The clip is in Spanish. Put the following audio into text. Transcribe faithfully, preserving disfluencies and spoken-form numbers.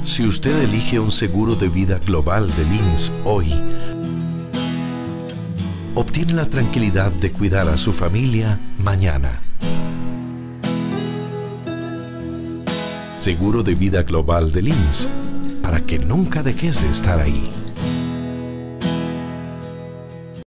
Si usted elige un seguro de vida global de Links hoy, obtiene la tranquilidad de cuidar a su familia mañana. Seguro de vida global de Links, para que nunca dejes de estar ahí.